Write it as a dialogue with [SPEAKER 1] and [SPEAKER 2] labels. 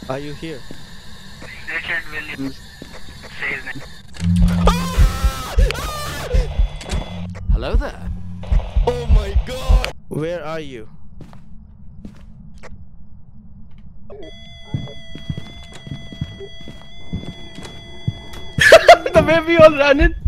[SPEAKER 1] Are you here?
[SPEAKER 2] Richard Williams. Say his name.
[SPEAKER 3] Hello there. Oh my god!
[SPEAKER 1] Where are you?
[SPEAKER 4] The way we all ran it.